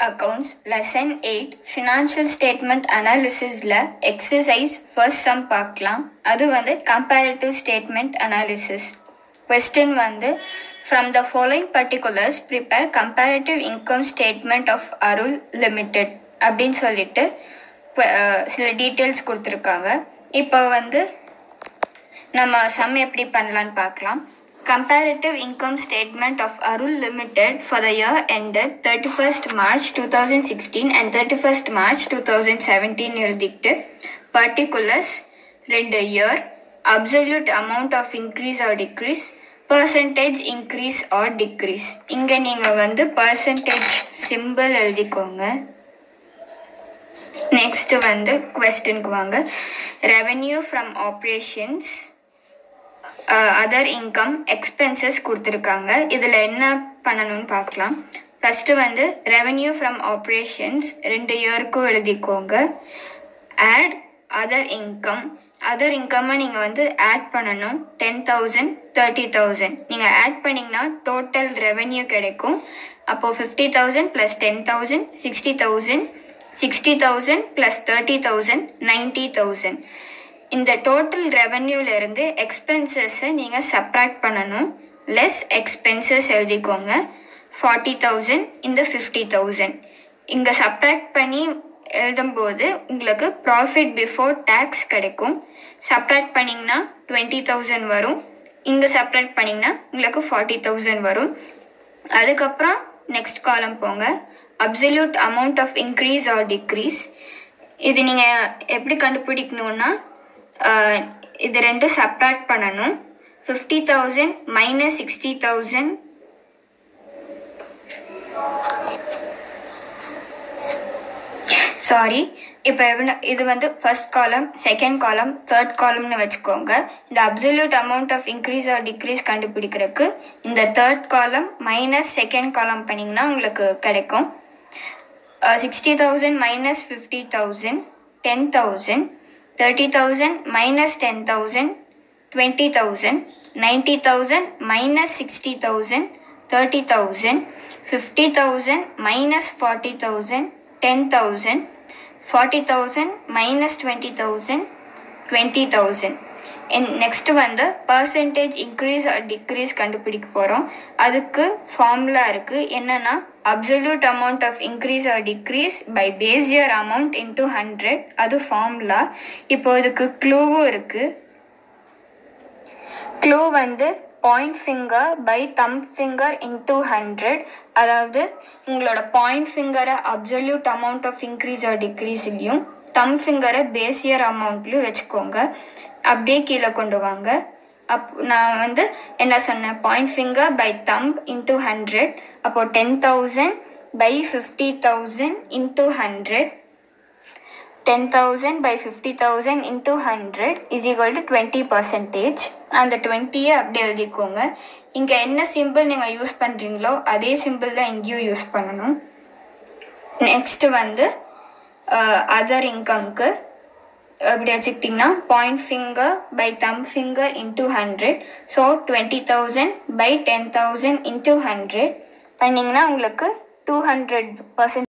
Accounts Lesson 8 Financial Statement Analysisல Exercise First Sum பார்க்கலாம். அது வந்து Comparative Statement Analysis. Question வந்து From the following particulars prepare Comparative Income Statement of Arul Limited அப்படின்னு சொல்லிட்டு சில details கொடுத்துருக்காங்க. இப்போ வந்து நம்ம சம் எப்படி பண்ணலான்னு பார்க்கலாம். Comparative Income Statement of Arul Limited for the year ended 31st March 2016 and 31st March 2017 எழுதிட்டு particulars 2 year, absolute amount of increase or decrease, percentage increase or decrease. இங்கே நீங்கள் வந்து percentage symbol எழுதிக்கோங்க. நெக்ஸ்ட் வந்து கொஸ்டினுக்கு வாங்க. Revenue from operations, other income, expenses கொடுத்துருக்காங்க. இதில் என்ன பண்ணணும்னு பார்க்கலாம். ஃபஸ்ட்டு வந்து ரெவென்யூ ஃப்ரம் ஆப்ரேஷன்ஸ் 2 இயருக்கும் எழுதிக்கோங்க. ஆட் அதர் இன்கம், அதர் இன்கம்மை நீங்கள் வந்து ஆட் பண்ணணும். 10,000 30,000 நீங்கள் ஆட் பண்ணிங்கன்னா டோட்டல் ரெவென்யூ கிடைக்கும். அப்போது 50,000 + 10,000 60,000, 60,000 + 30,000 90,000. இந்த டோட்டல் ரெவென்யூலேருந்து எக்ஸ்பென்சஸை நீங்கள் சப்ராக்ட் பண்ணணும். லெஸ் எக்ஸ்பென்சஸ் எழுதிக்கோங்க. 40,000 இந்த 50,000 இங்கே சப்ராக்ட் பண்ணி எழுதும்போது உங்களுக்கு ப்ராஃபிட் பிஃபோர் டேக்ஸ் கிடைக்கும். சப்ராக்ட் பண்ணிங்கன்னா 20,000 வரும். இங்கே சப்ராக்ட் பண்ணிங்கன்னா உங்களுக்கு 40,000 வரும். அதுக்கப்புறம் நெக்ஸ்ட் காலம் போங்க. Absolute amount of increase or decrease. இது நீங்கள் எப்படி கண்டுபிடிக்கணுன்னா இது ரெண்டும் சப்ராக்ட் பண்ணணும். 50,000 - 60,000 சாரி இப்போ இது வந்து first column, second column, third காலம்னு வச்சுக்கோங்க. இந்த absolute amount of increase or decrease கண்டுபிடிக்கிறதுக்கு இந்த தேர்ட் காலம் மைனஸ் செகண்ட் காலம் பண்ணிங்கன்னா உங்களுக்கு கிடைக்கும். 60,000 - 50,000 10,000, 30,000 - 10,000 20,000, 90,000 - 60,000 30,000, 50,000 - 40,000 10,000, 40,000 - 20,000 20,000. நெக்ஸ்ட்டு வந்து பர்சன்டேஜ் இன்க்ரீஸ் ஆர் டிக்ரீஸ் கண்டுபிடிக்க போகிறோம். அதுக்கு ஃபார்முலா இருக்குது. என்னென்னா absolute amount of increase or decrease by base year amount into 100. அது ஃபார்முலா. இப்போ இதுக்கு க்ளூவும் இருக்குது. க்ளூ வந்து point finger by thumb finger into 100. அதாவது உங்களோட பாயிண்ட் ஃபிங்கரை absolute amount of increase or டிக்ரீஸ்லையும் தம் ஃபிங்கரை பேஸ் இயர் அமௌண்ட்லையும் வச்சுக்கோங்க. அப்படியே கீழே கொண்டு வாங்க. நான் வந்து என்ன சொன்னேன், point finger by thumb into 100. அப்போது 10,000 / 50,000 into 100. 10,000 / 50,000 into 100 is equal to 20%. அந்த 20யை அப்படியே எழுதிக்கோங்க. இங்கே என்ன சிம்பிள் நீங்கள் யூஸ் பண்ணுறீங்களோ அதே சிம்பிள் தான் இங்கேயும் யூஸ் பண்ணணும். நெக்ஸ்ட்டு வந்து அதர் இன்கம்க்கு அப்படி வச்சுக்கிட்டிங்கன்னா point finger by thumb finger into 100. So 20,000 / 10,000 into 100 பண்ணிங்கன்னா உங்களுக்கு 200%